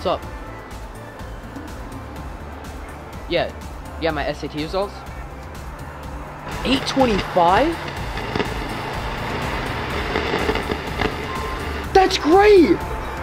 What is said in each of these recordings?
What's up? Yeah, my SAT results. 825? That's great!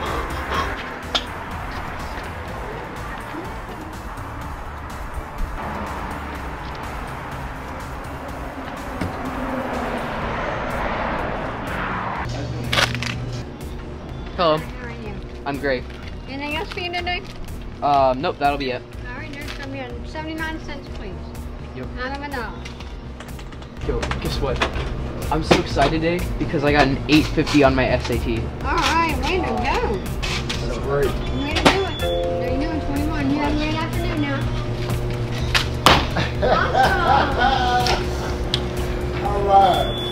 Hello. How are you? I'm great. Anything else for you today? Nope, that'll be it. Alright, there's gonna be 79 cents, please. Yep. Out of $1. Yo, guess what? I'm so excited today because I got an 850 on my SAT. Alright, way to go. That's great. Way to do it. There you go, 21. You have a great afternoon now. Awesome. All right.